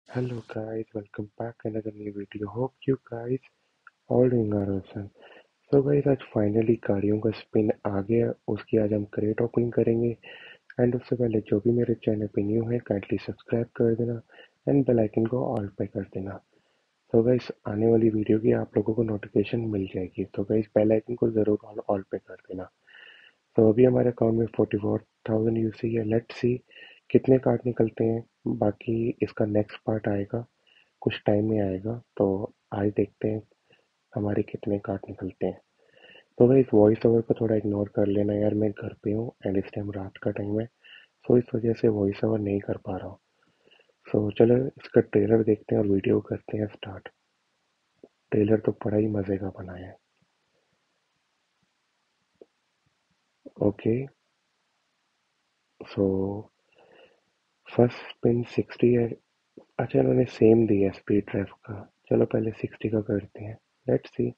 Hello guys, welcome back another new video. Hope you guys all doing are awesome. So guys आज finally गाड़ियों का spin आ गया, उसकी आज हम क्रेट ओपनिंग करेंगे एंड उससे पहले जो भी मेरे चैनल पे न्यू है काइंडली सब्सक्राइब कर देना एंड बेल आइकन को ऑल पे कर देना। तो गाइस आने वाली वीडियो की आप लोगों को नोटिफिकेशन मिल जाएगी, तो गाइस बेल आइकन को जरूर ऑल पे कर देना। तो अभी हमारे अकाउंट में 44,000 यूसी है। लेट्स सी कितने कार्ड निकलते हैं, बाकी इसका नेक्स्ट पार्ट आएगा, कुछ टाइम में आएगा। तो आज देखते हैं हमारे कितने कार्ड निकलते हैं। तो भाई इस वॉइस ओवर को थोड़ा इग्नोर कर लेना यार, मैं घर पे हूँ एंड इस टाइम रात का टाइम है, सो इस वजह से वॉइस ओवर नहीं कर पा रहा हूँ। सो चलो इसका ट्रेलर देखते हैं और वीडियो करते हैं स्टार्ट। ट्रेलर तो बड़ा ही मजे का बना है। ओके, सो फर्स्ट स्पिन 60 है। अच्छा इन्होंने सेम दिया स्पीड ड्राइव का, चलो पहले 60 का करते हैं। Let's C.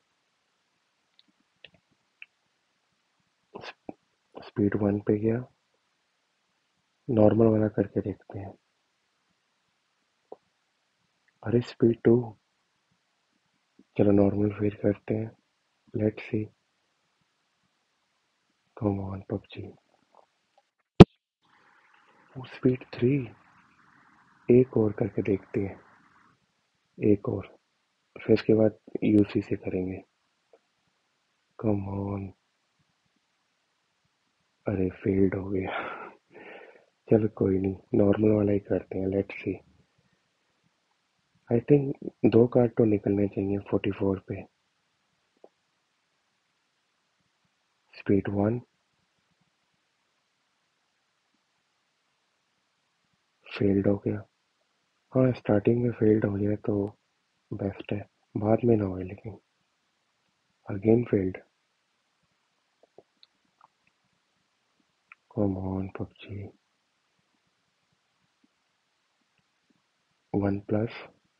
स्पीड 1 पे गया, नॉर्मल वाला करके देखते हैं। अरे स्पीड 2, चलो नॉर्मल फिर करते हैं। Let's see. Come on PUBG. Speed 3, एक और करके देखते हैं। एक और, फिर इसके बाद यूसी से करेंगे। कम ऑन। अरे फेल्ड हो गया। चलो कोई नहीं, नॉर्मल वाला ही करते हैं। Let's see. आई थिंक दो कार्ड तो निकलने चाहिए 44 पे। स्पीड 1, फेल्ड हो गया। हाँ स्टार्टिंग में फेल्ड हो जाए तो बेस्ट है, बाद में ना हो लेकिन। Again failed. Come on PUBG. 1 plus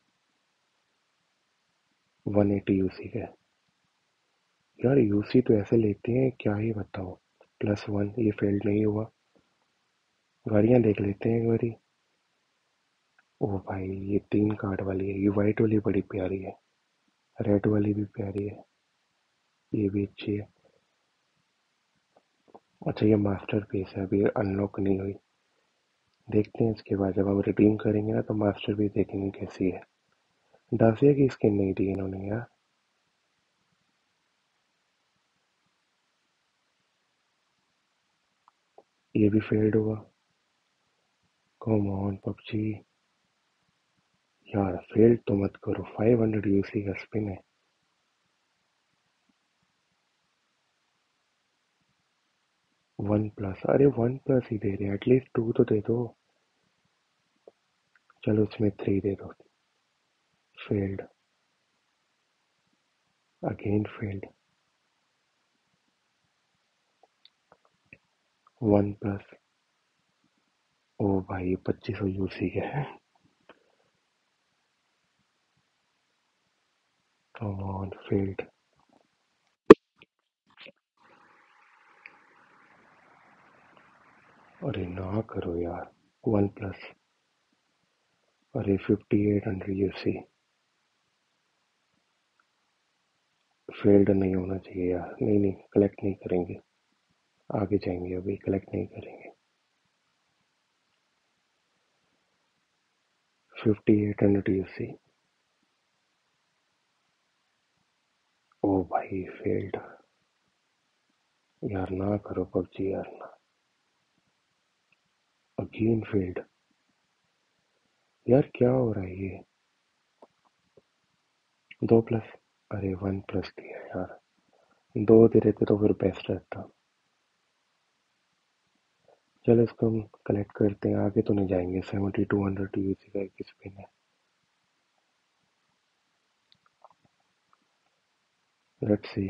180 UC का। यार यूसी तो ऐसे लेते हैं क्या ही बताओ। +1, ये फेल्ड नहीं हुआ। गाड़ियां देख लेते हैं एक बारी। ओह भाई ये 3 कार्ड वाली है, ये वाइट वाली बड़ी प्यारी है, रेड वाली भी प्यारी है, ये भी अच्छी है। अच्छा ये मास्टर पीस है, अभी अनलॉक नहीं हुई। देखते हैं इसके बाद जब हम रिडीम करेंगे ना तो मास्टर पीस देखेंगे कैसी है। दासिया की स्किन नहीं दी इन्होंने यार। ये भी फेल्ड हुआ। Come on PUBG. यार फेल्ड तो मत करो, 500 यूसी का स्पिन है। 1 प्लस, अरे 1 प्लस ही दे रहे हैं, एटलीस्ट 2 तो दे दो। चलो उसमें 3 दे दो। फेल्ड। Again failed. 1 प्लस। ओ भाई 2500 यूसी के है। Come on failed. अरे ना करो यार। 1 प्लस। अरे 5800 यूसी। फेल्ड नहीं होना चाहिए यार, नहीं नहीं कलेक्ट नहीं करेंगे, आगे जाएंगे, अभी कलेक्ट नहीं करेंगे। 5800 यूसी। ओ भाई फेल्ड। यार ना करो पबजी यार ना। Again failed. यार क्या हो रहा है ये। 2 प्लस। अरे 1 प्लस दिया यार, 2 दे देते तो फिर बेस्ट रहता। चलो इसको हम कलेक्ट करते हैं, आगे तो नहीं जाएंगे। 7200 यूसी का एक स्पिन है। Let's see.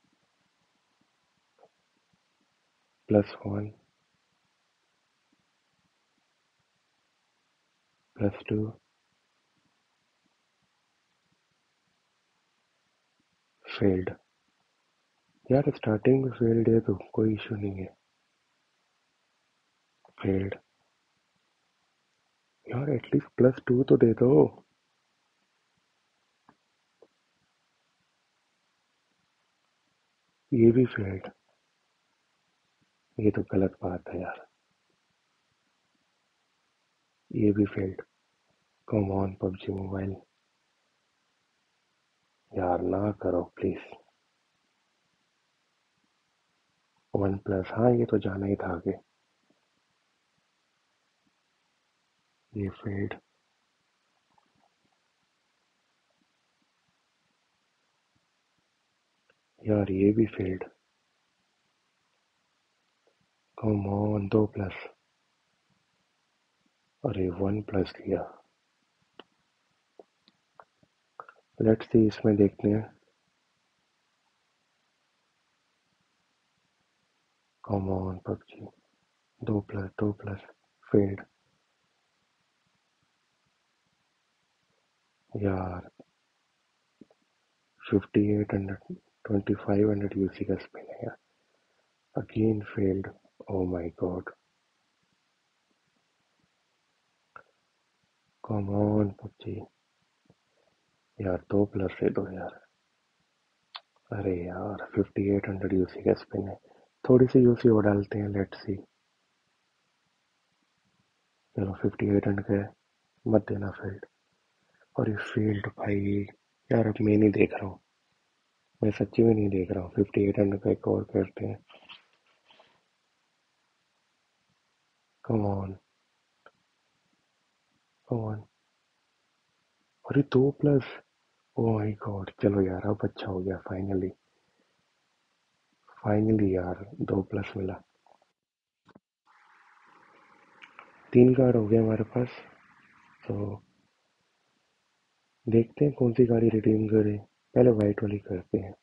+1, +2, फेल्ड। यार स्टार्टिंग में फेल्ड है तो कोई इशू नहीं है। फेल्ड। यार एटलीस्ट +2 तो दे दो। ये भी फेल्ड। ये तो गलत बात है यार। ये भी failed. Come on PUBG mobile. यार ना करो प्लीज। OnePlus, हाँ ये तो जाना ही था आगे। ये फेल्ड। यार ये भी फेल्ड। Come on 2+। अरे 1+ लिया। लेट्स सी, इसमें देखते हैं। Come on PUBG. 2+, 2+। फेल्ड। यार 5800, 2500 यूसी का स्पिन है यार। Again failed. Oh my god. Come on PUBG. यार 2+ दे दो यार। अरे यार 5800 यूसी का स्पिन है। थोड़ी सी यूसी और डालते हैं, लेट्स सी। चलो 5800 का है। मत देना फेल्ड। और ये फील्ड भाई। यार अब मैं नहीं देख रहा हूँ। मैं सच्ची में नहीं देख रहा हूँ। 5800 का एक और करते हैं। Come on. Come on. अरे 2+। ओ माय गॉड, चलो यार अब अच्छा हो गया फाइनली। फाइनली यार 2+ मिला। 3 कार्ड हो गया हमारे पास। तो देखते हैं कौन सी गाड़ी रिडीम करें। पहले वाइट वाली करते हैं।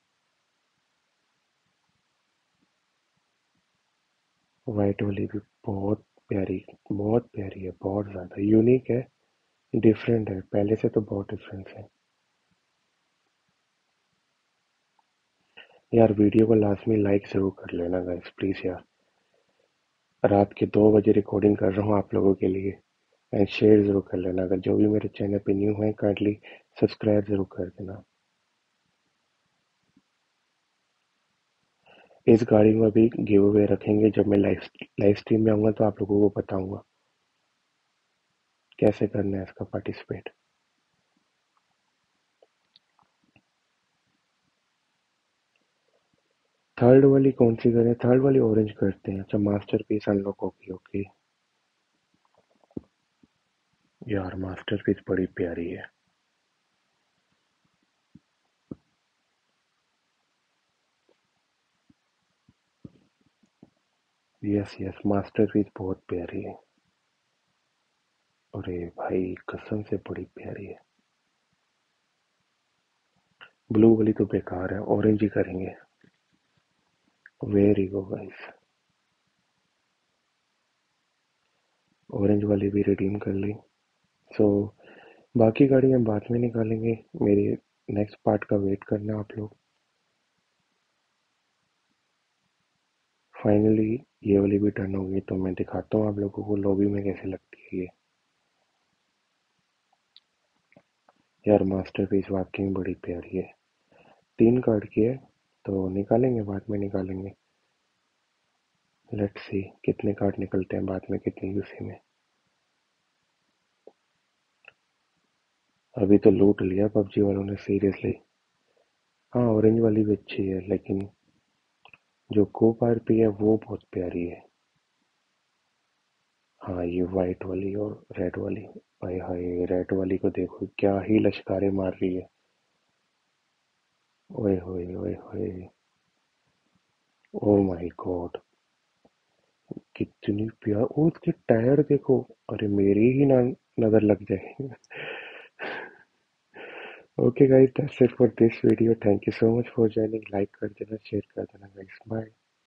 वाइट वाली भी बहुत प्यारी। बहुत प्यारी है, बहुत ज़्यादा यूनिक है। डिफरेंट है, पहले से तो बहुत डिफरेंस है। यार वीडियो को लास्ट में लाइक जरूर कर लेना गाइस, प्लीज़ यार। रात के 2 बजे रिकॉर्डिंग कर रहा हूँ आप लोगों के लिए। एंड शेयर जरूर कर लेना। अगर जो भी मेरे चैनल पे न्यू है, काइंडली सब्सक्राइब जरूर कर देना। इस गाड़ी में भी गिव अवे रखेंगे। जब मैं लाइव स्ट्रीम में आऊँगा तो आप लोगों को बताऊंगा कैसे करना है इसका पार्टिसिपेट। थर्ड वाली कौन सी करें? थर्ड वाली ऑरेंज करते हैं। अच्छा, मास्टरपीस अनलॉक होगी। ओके। यार मास्टरपीस बड़ी प्यारी है। यस यस, मास्टरपीस बहुत प्यारी है। अरे भाई कसम से बड़ी प्यारी है। ब्लू वाली तो बेकार है, ऑरेंज ही करेंगे। Very go guys. ऑरेंज वाली भी रिडीम कर ली। सो बाकी गाड़ी हम बाद में निकालेंगे। मेरे नेक्स्ट पार्ट का वेट करना आप लोग। फाइनली ये वाली भी टर्न होगी तो मैं दिखाता हूँ आप लोगों को लॉबी में कैसे लगती है ये। यार मास्टरपीस वाकई में बड़ी प्यारी है। 3 कार्ड की है तो निकालेंगे, बाद में निकालेंगे। लेट्स सी कितने कार्ड निकलते हैं बाद में, कितनी यूसी में। अभी तो लूट लिया पबजी वालों ने सीरियसली। हाँ ऑरेंज वाली भी अच्छी है, लेकिन जो कोप आरपी है वो बहुत प्यारी है। हाँ ये वाइट वाली और रेड वाली। हाय हाय, रेड वाली को देखो क्या ही लश्कारे मार रही है। ओए होए ओए होए। Oh my god. कितनी प्यार। ओ उसके टायर देखो। अरे मेरी ही ना नजर लग जाए। Okay guys, that's it for this video. Thank you so much for joining. Like कर देना, शेयर कर देना गाइस। बाय।